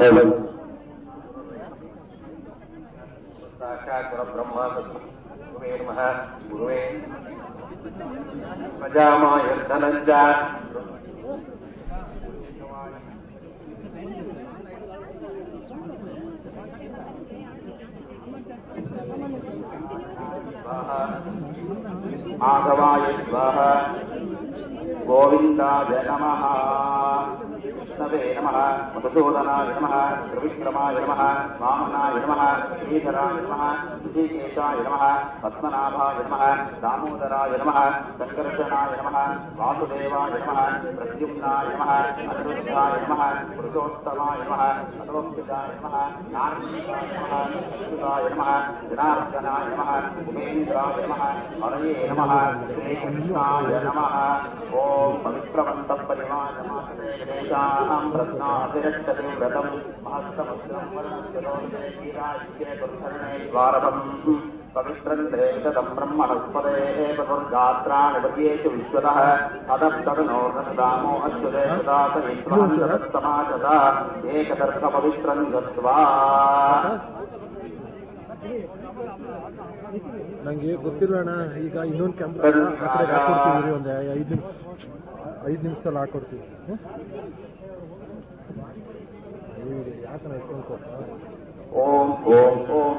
ब्रह्मा गुरुवे नमः गुरुवे प्रजामायर्धनञ्च माधवाय स्वाहा गोविन्दाय नमः विष्णवे नमः मधुसूदनाय नमः त्रिविक्रमाय नमः वामनाय नमः श्रीधराय नमः ऋषिकेशाय नमः पद्मनाभाय नमः दामोदराय नमः संकर्षणाय नमः वासुदेवाय नमः प्रद्युम्नाय नमः अनिरुद्धाय नमः पुरुषोत्तमाय नमः अनोक्षिताय नमः नारसिंहाय नमः अच्युताय नमः जनार्दनाय नमः उमेन्द्राय नमः हरये नमः श्रीकृष्णाय नमः ओम पवित्रवन्तः परिवारमात्रेशानां प्रश्नाभिरक्षते व्रतं महस्तमस्त्रं वरदोषे द्वारवम् पवित्रन्ते शतं ब्रह्मणस्पदे पदुर्गात्राणि वर्येषु विश्वतः अदप्तनो दामो अच्युते सदा सहित्वान्तरस्तमाचता एकदर्भपवित्रं गत्वा ನಂಗೆ ಗೊತ್ತಿಲ್ಲಣ್ಣ ಈಗ ಇನ್ನೊಂದು ಕ್ಯಾಮ್ರಾ ಆ ಕಡೆ ಹಾಕೊಡ್ತೀವಿ ಒಂದು 5 ನಿಮಿಷದಲ್ಲಿ ಹಾಕೊಡ್ತೀವಿ ಯಾಕಂದ್ರೆ ಇಟ್ಕೊಂಡು ಕೊಟ್ಟ ಓಂ ಓಂ ಓಂ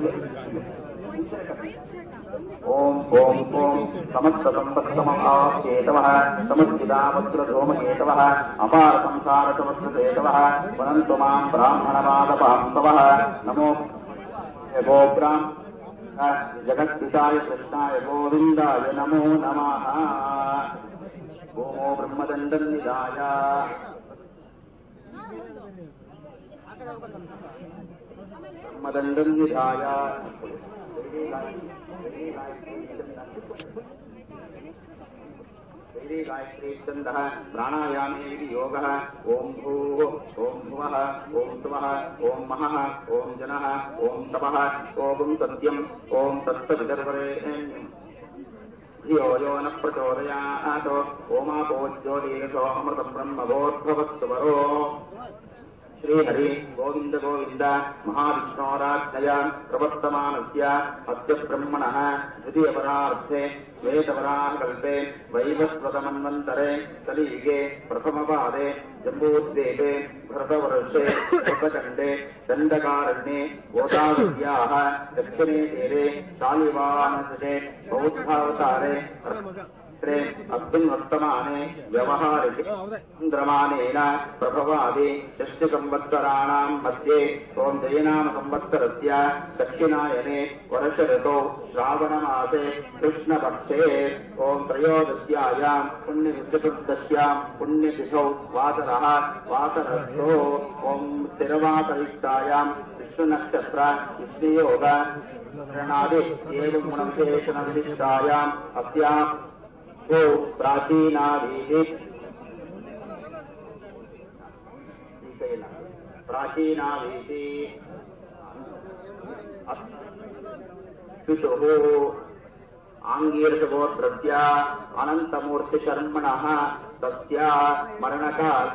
ಓಂ ಓಂ ಓಂ ಸಮಸ್ತ ಸಂಪತ್ತಮಃ ಸಮಸ್ತಿದಾಮಗ್ರಧೂಮಕೇತವಃ ಅಪಾರ ಸಂಸಾರ ಸಮಸ್ತೇತವಃ ವನಂತು ಮಾಂ ಬ್ರಾಹ್ಮಣವಾದಪಾಂತವಃ ನಮೋ ಗೋಬ್ರಾಹ್ಮ जगत्पिताय कृष्णाय गोविन्दाय नमो नमः ओमो ब्रह्मदण्डं निधाय गायत्री छन्दः प्राणायामे योगः ओम भूः ओम भुवः ओम स्वः ओम महः ओम जनः ओम तपः ओम सत्यम् ओम तत्सवितर्वरेण्यम् धियो यो न प्रचोदयात् ओमापोज्योतिरसो अमृतं ब्रह्म भोद्भवस्तु वरो श्रीहरि गोविंद गोविंद महाविष्णोराज्ञया प्रवर्तमानस्य अद्य ब्रह्मणः द्वितीयपरार्थे श्वेतवराहकल्पे वैवस्वतमन्वन्तरे कलियुगे प्रथमपादे जम्बूद्वीपे भरतवर्षे भरतखण्डे दण्डकारण्ये गोदावर्याः दक्षिणे तीरे शालिवाहनसुते बौद्धावतारे अस्मिन्वर्तमाने व्यवहारिके चन्द्रमानेन प्रभवादि षष्टिसंवत्सराणां मध्ये ओं जयनाम संवत्सरस्य दक्षिणायने वर्षऋतौ श्रावणमासे कृष्णपक्षे ओं त्रयोदश्यायां पुण्यचतुर्दश्यां पुण्यतिथौ वासरः वासरस्थो ओं स्थिरवासयुक्तायां विष्णुनक्षत्र विष्णुयोग शरणादि एवं गुणविशेषणविशिष्टायाम् अस्यां को प्राचीनावीति पितुः आंगीरसगोत्रस्य अनन्तमूर्तिशर्मणः तस्य मरणकाल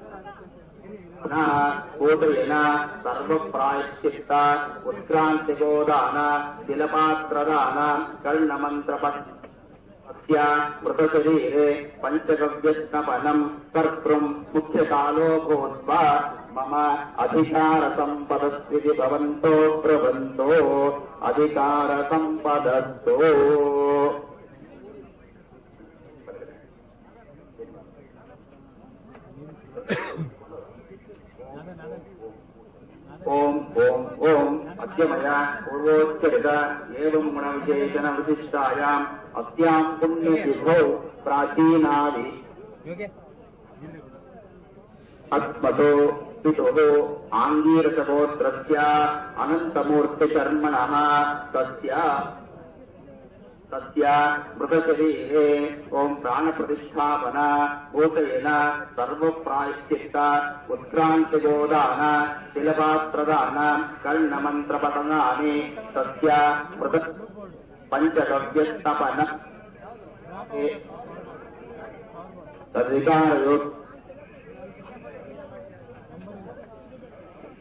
गोत्रेण सर्वप्रायश्चित्त उत्क्रांतिगोदान तिलपात्रदान कर्णमन्त्रपठ मृतशरीरे पंचगव्यस्नपनम् कर्तृम् मुख्यकालो भूत्वा मम अधिकारसम्पदस्विति भवन्तो ब्रुवन्तो अधिकारसम्पदस्तु ओम ओम ओम अद्यमया पूर्वोच्चरित एवं गुणविशेषणविशिष्टायाम् अस्यां पुण्यतिथौ प्राचीनादि अस्मतो पितुः आंगीरसगोत्रस्य अनन्तमूर्तिशर्मणः तस्य मृतशरीरे ओं प्राणप्रतिष्ठापन भूतेन सर्वप्रायश्चित्त उत्क्रांतिगोदान तिलपात्रदान कर्णमन्त्रपठनानि तस्य मृत पंचगव्यस्तपन तदिकारयुक्त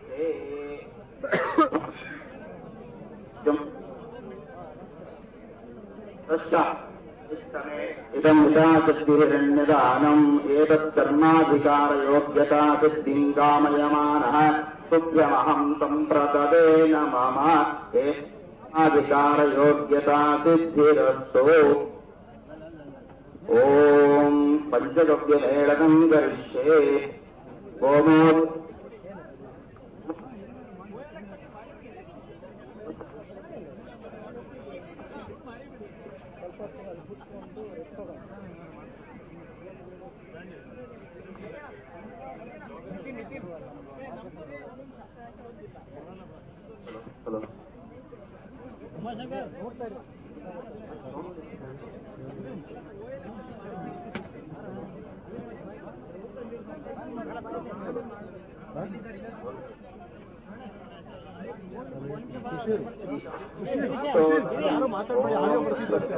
इदं विदाचद्भिरण्यदानम् एतत्कर्माधिकारयोग्यता सिद्धिं कामयमानः तुभ्यमहं सम्प्रतदेन मम एताधिकारयोग्यता सिद्धिरस्तु। ॐ पञ्चगव्यमेळनं करिष्ये। ओमो ಯಾರು ಮಾತಾಡ್ಬೇಡಿ, ಆಡಿಯೋ ಬರ್ತಿದ್ದಂತೆ.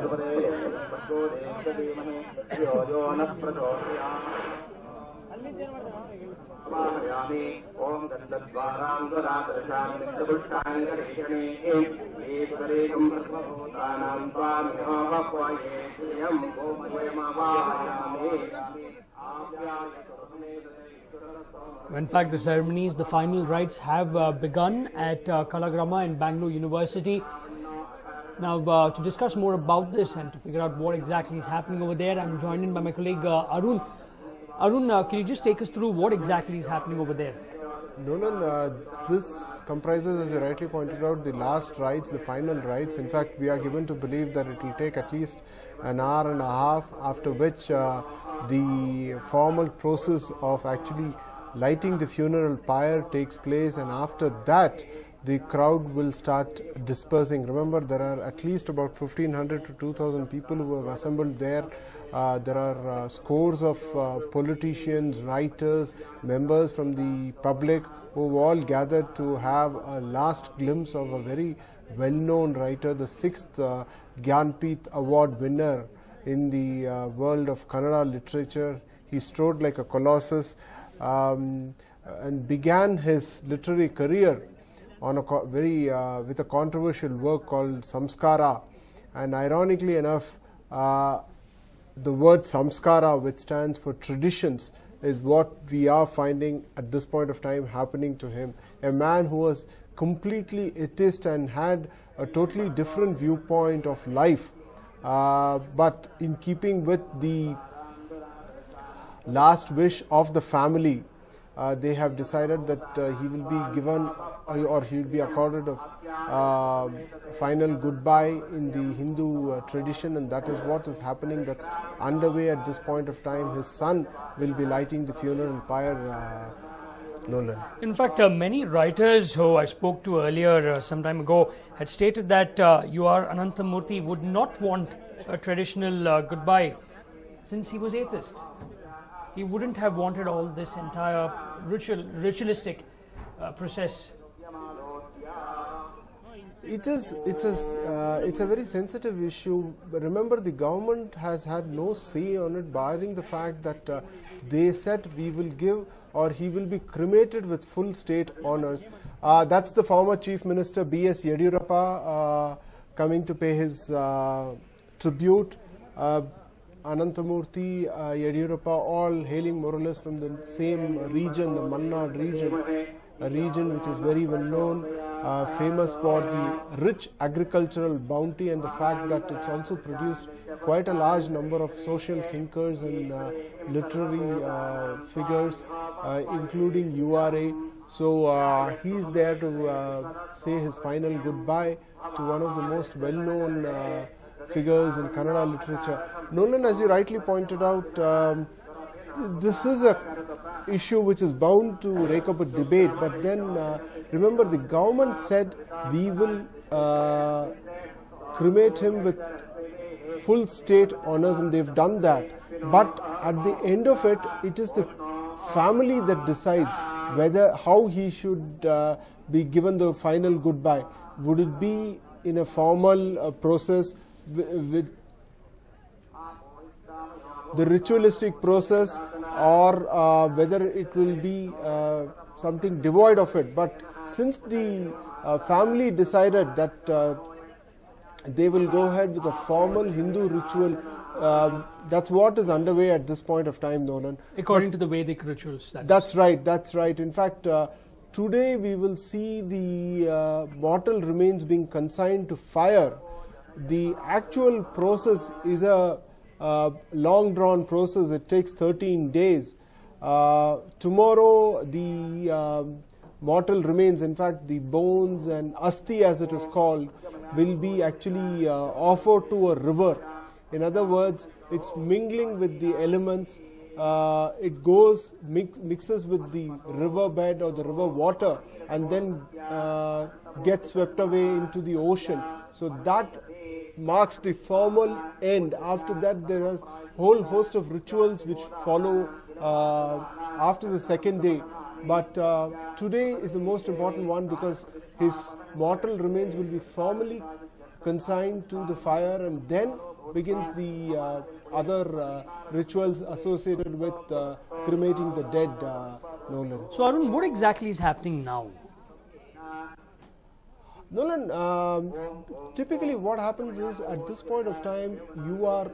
ओम गन्धद्वारां पुष्टानि करिष्यणे एतदेकं सर्वभूतानां स्वामिनोपक्वये श्रियं गोमयमवाहयामि। In fact, the ceremonies, the final rites have begun at Kalagrama in Bangalore University. Now, to discuss more about this and to figure out what exactly is happening over there, I'm joined in by my colleague Arun. Arun, can you just take us through what exactly is happening over there? Nolan, this comprises, as you rightly pointed out, the last rites, the final rites. In fact, we are given to believe that it will take at least an hour and a half, after which the formal process of actually lighting the funeral pyre takes place, and after that the crowd will start dispersing. Remember, there are at least about 1,500 to 2,000 people who have assembled there. There are scores of politicians, writers, members from the public who have all gathered to have a last glimpse of a very well-known writer, the 6th Gyanpith Award winner in the world of Kannada literature. He strode like a colossus and began his literary career on a with a controversial work called Samskara, and ironically enough, the word Samskara, which stands for traditions, is what we are finding at this point of time happening to him. A man who was completely atheist and had a totally different viewpoint of life, but in keeping with the last wish of the family, they have decided that he will be given or he will be accorded a final goodbye in the Hindu tradition, and that is what is happening. That's underway at this point of time. His son will be lighting the funeral pyre, Nolan. In fact, many writers who I spoke to earlier some time ago had stated that UR Ananthamurthy would not want a traditional goodbye since he was atheist. He wouldn't have wanted all this entire ritualistic process. It's a very sensitive issue. Remember, the government has had no say on it, barring the fact that they said we will give, or he will be cremated with full state honors. That's the former Chief Minister B.S. Yediyurappa coming to pay his tribute. Ananthamurthy, Yediyurappa, all hailing more or less from the same region, the Malnad region, a region which is very well known, famous for the rich agricultural bounty and the fact that it's also produced quite a large number of social thinkers and literary figures, including URA. So he's there to say his final goodbye to one of the most well-known figures in Kannada literature. Nolan, as you rightly pointed out, this is a issue which is bound to rake up a debate, but then remember, the government said we will cremate him with full state honors, and they've done that. But at the end of it, it is the family that decides how he should be given the final goodbye. Would it be in a formal process with the ritualistic process, or whether it will be something devoid of it? But since the family decided that they will go ahead with a formal Hindu ritual. That's what is underway at this point of time, Nolan. According to the Vedic rituals. That's right, that's right. In fact, today we will see the mortal remains being consigned to fire. The actual process is a long drawn process. It takes 13 days. Tomorrow the mortal remains, in fact the bones and asti as it is called, will be actually offered to a river. In other words, it's mingling with the elements. It goes, mixes with the river bed or the river water, and then gets swept away into the ocean. So that marks the formal end. After that, there is a whole host of rituals which follow after the second day. But today is the most important one because his mortal remains will be formally consigned to the fire, and then begins the other rituals associated with cremating the dead, Nolan. So Arun, what exactly is happening now? Nolan, typically what happens is at this point of time you are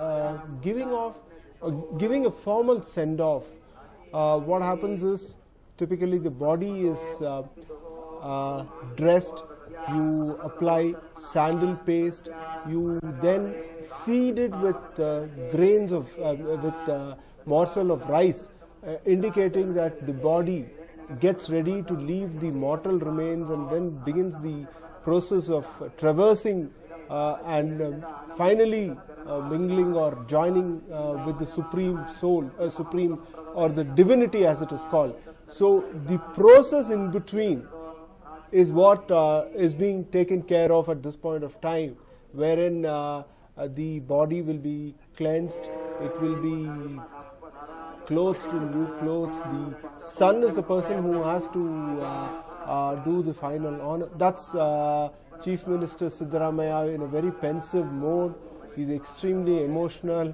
giving a formal send-off. What happens is typically the body is dressed, you apply sandal paste, you then feed it with grains of, morsel of rice, indicating that the body gets ready to leave the mortal remains, and then begins the process of traversing and finally mingling or joining with the supreme soul, supreme or the divinity as it is called. So the process in between is what is being taken care of at this point of time, wherein the body will be cleansed, it will be clothed in new clothes. The son is the person who has to do the final honor. That's Chief Minister Siddaramaiah in a very pensive mode. He's extremely emotional.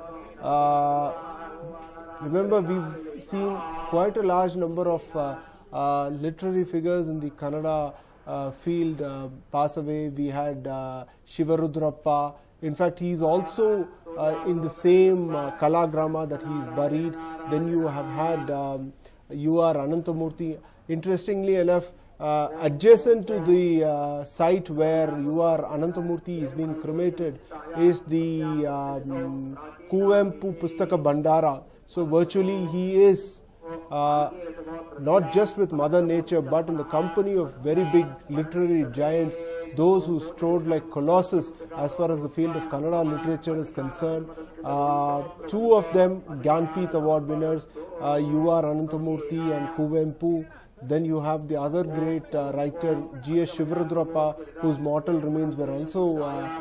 Remember, we've seen quite a large number of literary figures in the Kannada field pass away. We had Shivarudrappa. In fact, he is also in the same Kalagrama that he is buried. Then you have had U.R. Ananthamurthy. Interestingly enough, adjacent to the site where U.R. Ananthamurthy is being cremated is the Kuvempu Pustaka Bandara. So virtually he is not just with Mother Nature, but in the company of very big literary giants, those who strode like colossus as far as the field of Kannada literature is concerned. Two of them Gyanpith Award winners, U.R. Ananthamurthy and Kuvempu. Then you have the other great writer G.S. Shivarudrappa, whose mortal remains were also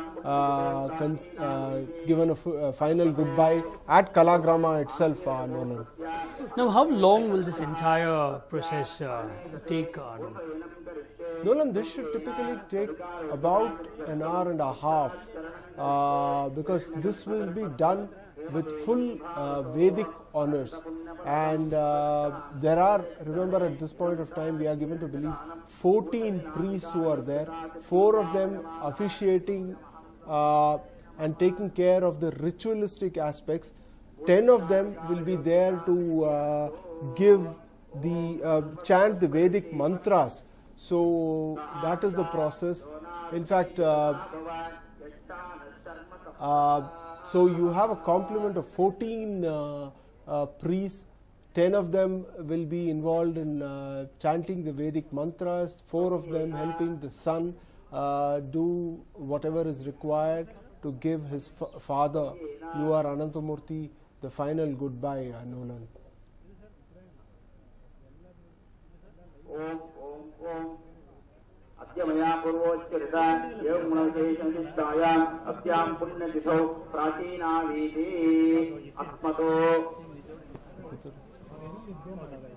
given a final goodbye at Kalagrama itself, Nolan. Now, how long will this entire process take? Nolan, this should typically take about an hour and a half because this will be done with full Vedic honors. And there are, remember at this point of time, we are given to believe 14 priests who are there, 4 of them officiating and taking care of the ritualistic aspects. 10 of them will be there to give the chant the Vedic mantras. So that is the process. In fact, so you have a complement of 14 priests. 10 of them will be involved in chanting the Vedic mantras, 4 of them helping the son do whatever is required to give his father, U.R. Ananthamurthy, the final goodbye, Nolan. अद्यमया पूर्वोच्चरिता एवं अस्यां पुण्यतिथौ प्राचीनावीति अस्मतो